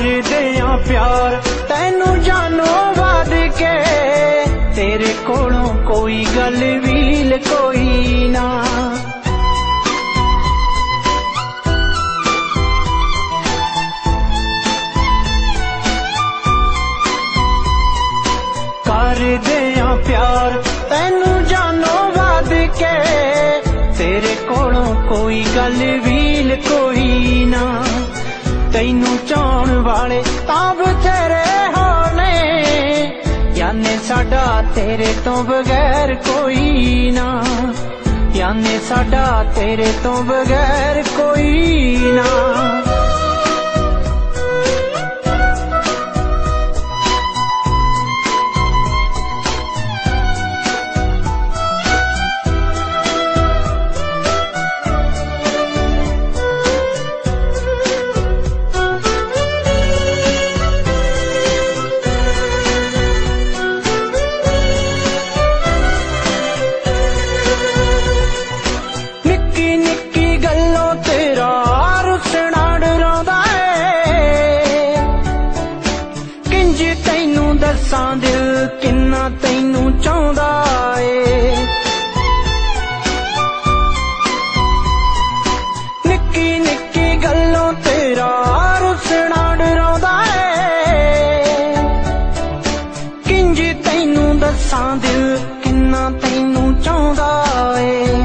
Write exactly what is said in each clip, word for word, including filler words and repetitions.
करदियां प्यार तैनू जानो वध के, तेरे कोलों कोई गल वील कोई ना। करदियां प्यार तैनू जानो वध के, तेरे कोलों कोई गल वील कोई ना। तैनू चाहण वाले तां बथेरे होने, याने साडा तेरे तो बगैर कोई ना, याने साडा तेरे तो बगैर कोई ना। दसां दिल किन्ना तैनू चाहुंदा ए, निक्की निक्की गल्लों तेरा रुसना डराउंदा ए। किंज तैनू दसां दिल किन्ना तैनू चाहुंदा ए।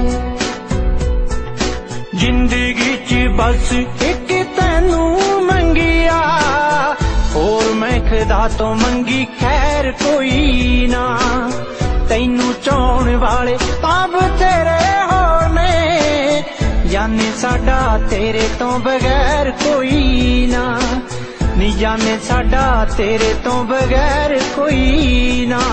जिंदगी च बस एक तैनू मंगिया, होर मैं खुदा तो मंगी खैर कोई ना। तैनू चाहण वाले तां बथेरे होने, याने साडा तेरे तो बगैर कोई ना, नी जाने साडा तेरे तो बगैर कोई ना।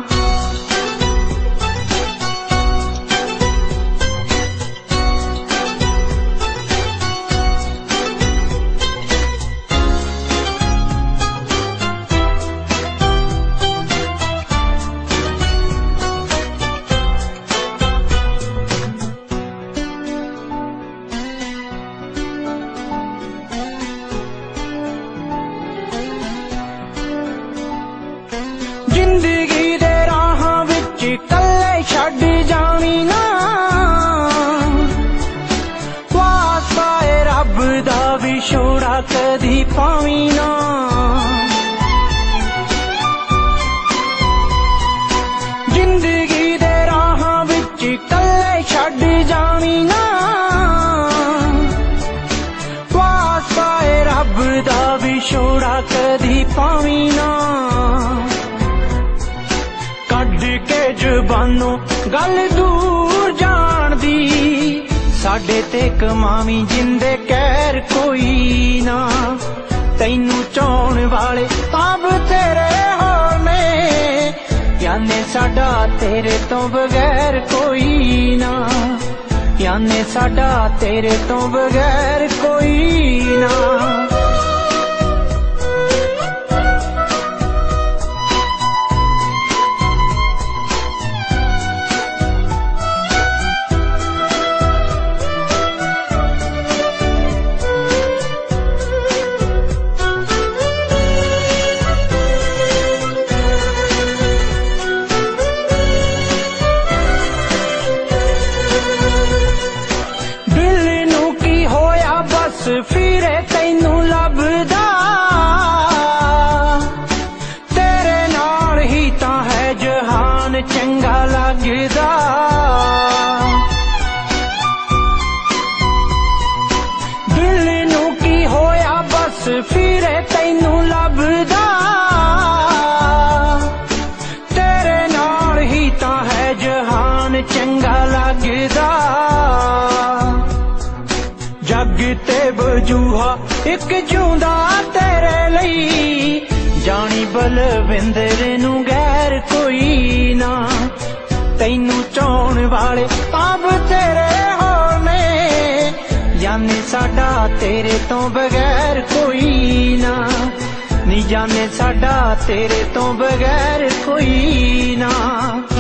जिंदगी दे राहां विच कल्ले छड्ड जावी ना, वास्ता ए रब दा विछोड़ा कदी पावी ना। जिंदगी दे राहां विच कल्ले छड्ड जावी ना, वास्ता ए रब दा विछोड़ा कदी पावी ना। कढ के जुबानों गल दूर जान दी, साडे ते कमावी जिंदे कहर कोई ना। तैनू चाहण वाले तां बथेरे होने, याने साडा तेरे तो बगैर कोई ना, याने साडा तेरे तो बगैर कोई ना। फिरे तैनू लभदा, तेरे नाल ही तां है जहान चंगा लगदा। दिल नू की होया बस फिरे तैनू लभदा, तेरे नाल ही तां है जहान चंगा लगदा। जग ते बजूहा एक जूंदा तेरे लई, जानी बलविंदर नू गैर कोई ना। तैनू चाहण वाले तां बथेरे होने, याने साडा तेरे तो बगैर कोई ना, नी जाने साडा तेरे तो बगैर कोई ना।